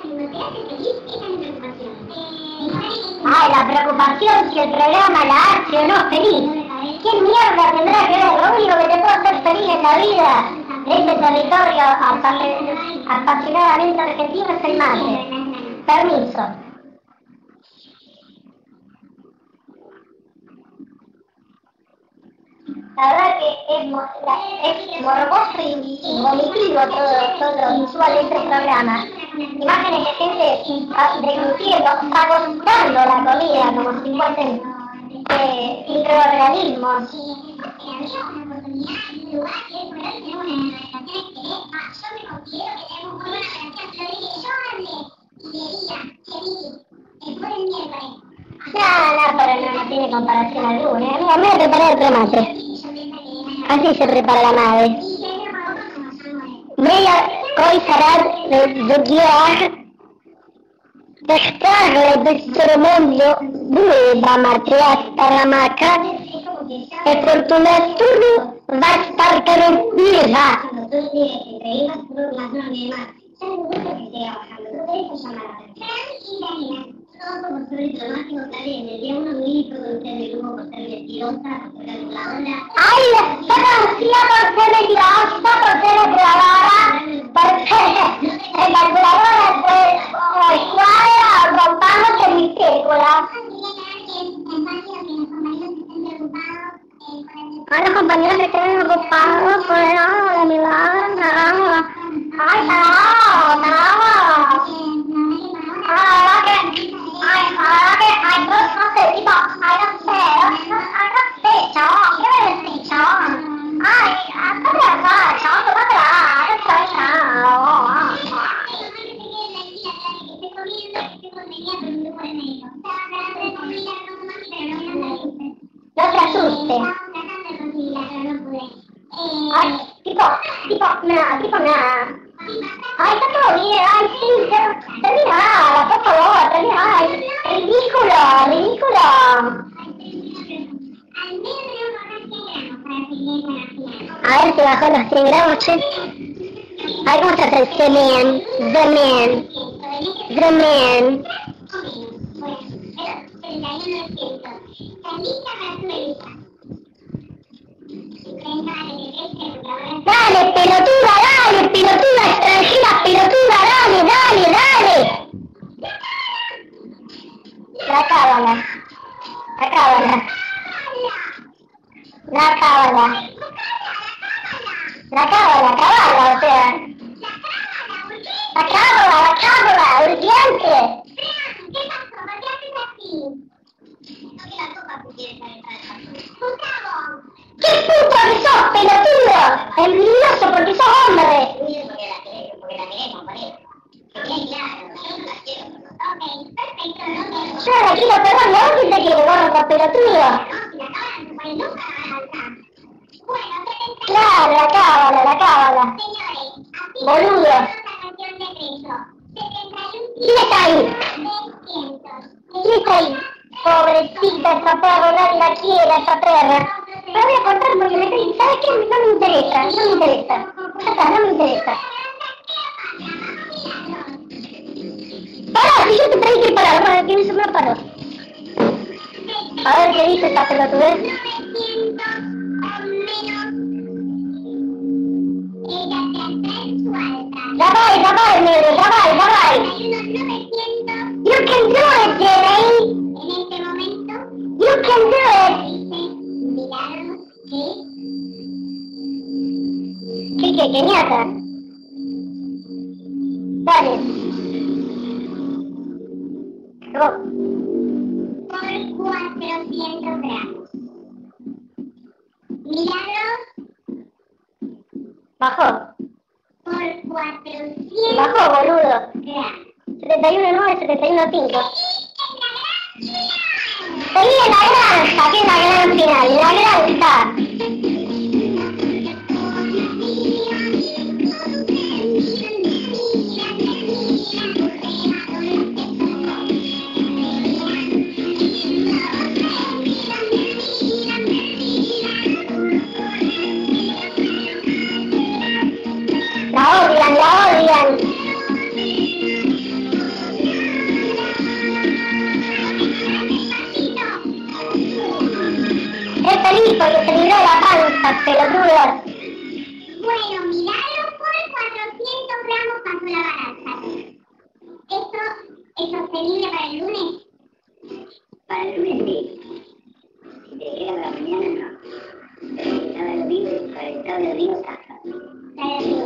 Ay, la preocupación si el programa la hace o no feliz. ¿Quién mierda tendrá que ver? Lo único que te puede hacer feliz en la vida de este territorio apasionadamente argentino es el mate. Permiso. La verdad que es morboso y vomitivo todo lo visual de este programa. Imágenes de gente degluciendo, agotando la comida como si fuesen microorganismos. No, pero no tiene comparación alguna. A mí me preparé el tomate. Así se prepara la nave. Meia coisarà del guiar estrarre del mondo doveva matriata la maca e fortunato va spartare via. Ay, esta canción por ser mentirosa, por ser grabada, perché la calcoladora fue cuadra rompándose en mi círcula. Ay, los compañeros que estén ocupados por el lado de mi lado. Ay, no te asustes. Ay, tipo nada. Ay, está todo bien, ay, sí, termina, por favor, termina, ay, ridículo. A ver si bajó los 100 gramos, che. A ver cómo se hace the man. Dale, pelotuda, extranjera, pelotuda, dale. La cábala. O sea. La cábala, urgente. ¿Qué puto que sos, pelotudo? Envidioso porque sos hombre. Yo la quiero, perdón, ¿vos quién te quiere, gordo pelotudo? Claro, la cábala. Boludo. ¿Quién está ahí? Pobrecita esa perra, nadie la quiere esa perra. La voy a contar porque ¿sabes qué? No me interesa. Ya está, no me interesa. Pará, si yo te pedí que parar, bueno, tienes un paro. A ver qué dice esta pelotudez. Ya va, negro. You can do it, Jenny. You can do it. ¿Qué ñata? Dale. Por 400 gramos. Milagros. Bajó. Por 400. Bajó, boludo. Gramos. 71.9, 71.5. Seguí en la granja, que es la gran final, la granja. La odian. feliz porque se libró de la panza, pelotudo. Bueno, milagro por 400 gramos pasó la balanza. ¿Eso se libre para el lunes? Para el lunes sí. Si te queda para mañana no. Pero el sábado vivo, para el sábado vivo taja. Claro,